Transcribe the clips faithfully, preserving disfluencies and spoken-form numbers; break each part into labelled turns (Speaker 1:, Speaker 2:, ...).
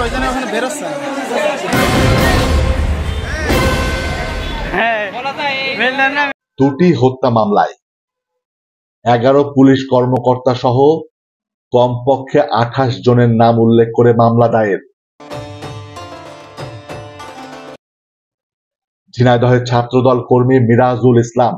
Speaker 1: ওই জন্য ওখানে বেরোচ্ছে না।
Speaker 2: দুটি হত্যা মামলায় এগারো পুলিশ কর্মকর্তা সহ কমপক্ষে আঠাশ জনের নাম উল্লেখ করে মামলা দায়ের। ঝিনাইদহের ছাত্রদল কর্মী মিরাজুল ইসলাম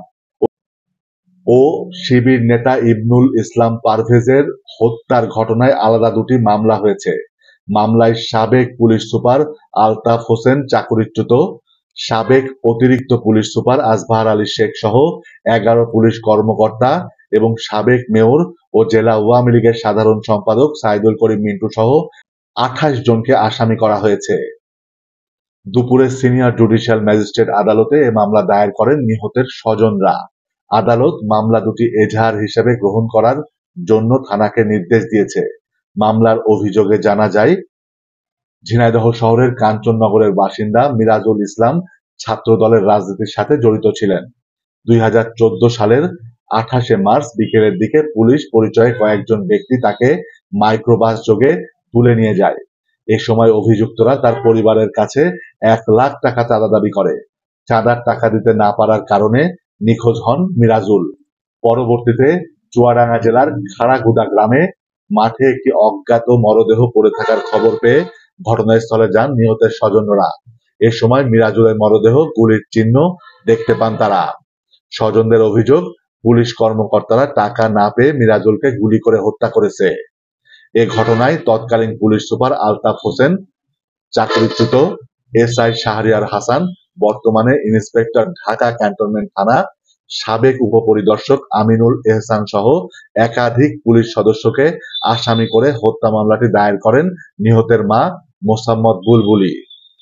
Speaker 2: ও শিবির নেতা ইবনুল ইসলাম পারভেজের হত্যার ঘটনায় আলাদা দুটি মামলা হয়েছে। মামলায় সাবেক পুলিশ সুপার আলতাফ হোসেন চাকরিচ্যুত, সাবেক অতিরিক্ত পুলিশ সুপার আজহার আলী শেখ সহ এগারো পুলিশ কর্মকর্তা এবং সাবেক মেয়র ও জেলা আওয়ামী লীগের সাধারণ সম্পাদক সাইদুল করিম মিন্টু সহ আঠাশ জনকে আসামি করা হয়েছে। দুপুরে সিনিয়র জুডিশিয়াল ম্যাজিস্ট্রেট আদালতে এ মামলা দায়ের করেন নিহতের স্বজনরা। আদালত মামলা দুটি এজাহার হিসেবে গ্রহণ করার জন্য থানাকে নির্দেশ দিয়েছে। মামলার অভিযোগে জানা যায়, ঝিনাইদহ শহরের কাঞ্চননগরের বাসিন্দা মিরাজুল ইসলাম ছাত্র দলের রাজনীতির সাথে জড়িত ছিলেন। দুই হাজার চোদ্দ সালের আঠাশে মার্চ বিকেলের দিকে পুলিশ পরিচয়ে কয়েকজন ব্যক্তি তাকে মাইক্রোবাস যোগে তুলে নিয়ে যায়। এ সময় অভিযুক্তরা তার পরিবারের কাছে এক লাখ টাকা চাঁদা দাবি করে। চাঁদার টাকা দিতে না পারার কারণে নিখোঁজ হন মিরাজুল। পরবর্তীতে চুয়াডাঙ্গা জেলার খাড়াগুদা গ্রামে মাঠে একটি অজ্ঞাত মরদেহ পড়ে থাকার খবর পেয়ে ঘটনাস্থলে যান নিহতের স্বজনরা। এ সময় মিরাজুলের মরদেহ গুলির চিহ্ন দেখতে পান তারা। স্বজনদের অভিযোগ, পুলিশ কর্মকর্তারা টাকা না পেয়ে মিরাজুলকে গুলি করে হত্যা করেছে। এ ঘটনায় তৎকালীন পুলিশ সুপার আলতাফ হোসেন চাকরিচ্যুত, এসআই শাহরিয়ার হাসান বর্তমানে ইন্সপেক্টর ঢাকা ক্যান্টনমেন্ট থানা, সাবেক উপপরিদর্শক আমিনুল এহসান সহ একাধিক পুলিশ সদস্যকে আসামি করে হত্যা মামলাটি দায়ের করেন নিহতের মা মোসাম্মদ বুলবুলি।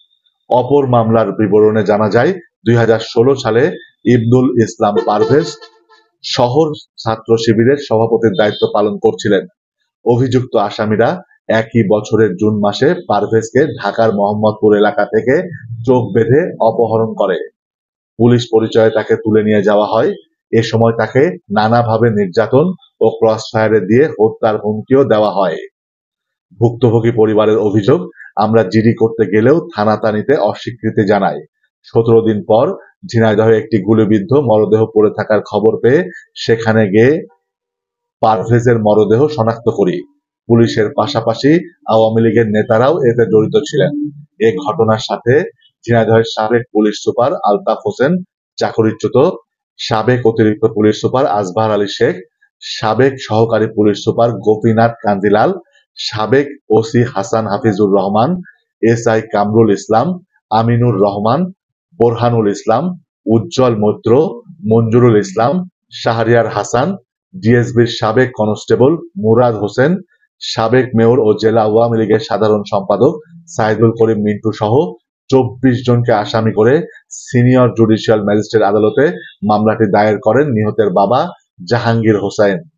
Speaker 2: অপর মামলার বিবরণে জানা যায়, দুই হাজার ষোলো সালে ইবনুল ইসলাম পারভেজ শহর ছাত্র শিবিরের সভাপতির দায়িত্ব পালন করছিলেন। অভিযুক্ত আসামিরা একই বছরের জুন মাসে পারভেজকে ঢাকার মোহাম্মদপুর এলাকা থেকে চোখ বেঁধে অপহরণ করে। পুলিশ পরিচয়ে তাকে তুলে নিয়ে যাওয়া হয়। এ সময় তাকে নানাভাবে নির্যাতন ও ক্রস ফায়ারে দিয়ে হত্যার হুমকিও দেওয়া হয়। ভুক্তভোগী পরিবারের অভিযোগ, আমরা জিডি করতে গেলেও থানা তা নিতে অস্বীকৃতি জানায়। সতেরো দিন পর ঝিনাইদহে একটি গুলিবিদ্ধ মরদেহ পড়ে থাকার খবর পেয়ে সেখানে গিয়ে পারভেজের মরদেহ শনাক্ত করি। পুলিশের পাশাপাশি আওয়ামী লীগের নেতারাও এতে জড়িত ছিলেন। এ ঘটনার সাথে ঝিনাইদহের সাবেক পুলিশ সুপার আলতাফ হোসেন চাকরিচ্যুত, সাবেক অতিরিক্ত পুলিশ সুপার আজহার আলী শেখ, সাবেক সহকারী পুলিশ সুপার গোপীনাথ কান্দিলাল, সাবেক ওসি হাসান হাফিজুর রহমান, এসআই কামরুল ইসলাম, আমিনুর রহমান, বোরহানুল ইসলাম, উজ্জ্বল মৈত্র, মঞ্জুরুল ইসলাম, শাহরিয়ার হাসান, ডিএসবির সাবেক কনস্টেবল মুরাদ হোসেন, সাবেক মেয়র ও জেলা আওয়ামী লীগের সাধারণ সম্পাদক সাইদুল করিম মিন্টু সহ চব্বিশ জনকে আসামি করে সিনিয়র জুডিশিয়াল ম্যাজিস্ট্রেট আদালতে মামলাটি দায়ের করেন নিহতের বাবা জাহাঙ্গীর হোসেন।